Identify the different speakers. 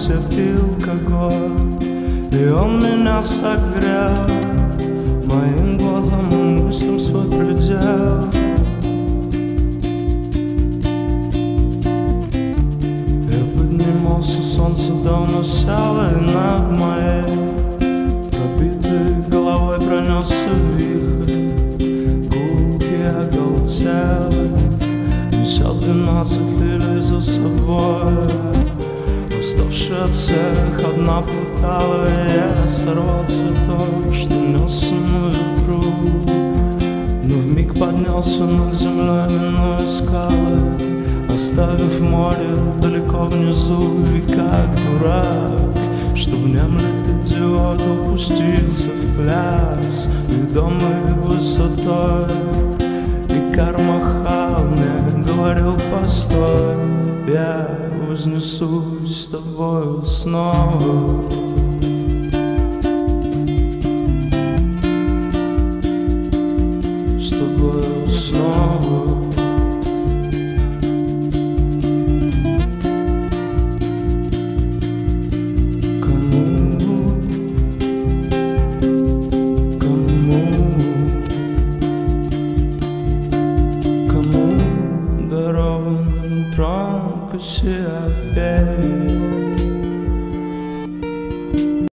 Speaker 1: пил алкоголь, и он меня согрел моим глазам и мыслям свой предел. Я поднимался, солнце давно село, и над моей пробитой головой пронесся вихрь. Гулки оголтелы, несет 12 лилий за собой. Уставший от всех, одна плутала, и я сорвал цветок, что несся на ветру. Но вмиг поднялся над землей, минуя скалы, оставив море далеко внизу. И как дурак, что внемлет идиот, упустился в пляс ведомый высотой. И Кармахал мне говорил: постой, я вознесусь с тобою снова.